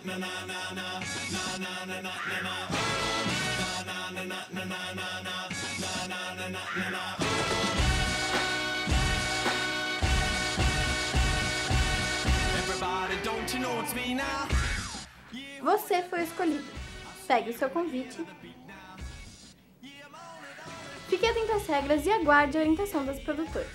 Você foi escolhido. Pegue o seu convite. Fique atento às regras e aguarde a orientação das produtoras.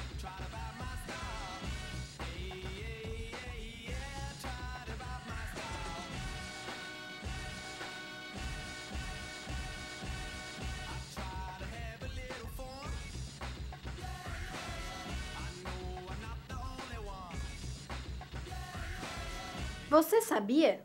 Você sabia?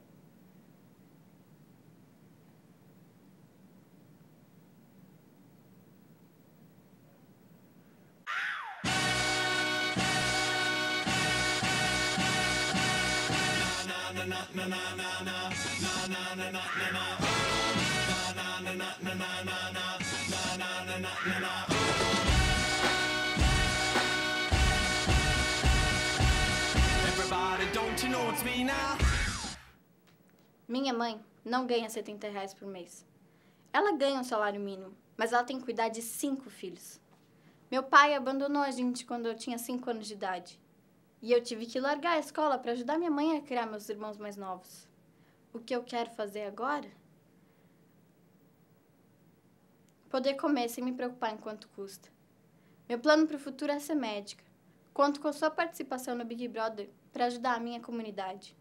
Minha mãe não ganha R$ 70 por mês. Ela ganha um salário mínimo, mas ela tem que cuidar de 5 filhos. Meu pai abandonou a gente quando eu tinha 5 anos de idade. E eu tive que largar a escola para ajudar minha mãe a criar meus irmãos mais novos. O que eu quero fazer agora? Poder comer sem me preocupar em quanto custa. Meu plano para o futuro é ser médica. Conto com a sua participação no Big Brother para ajudar a minha comunidade.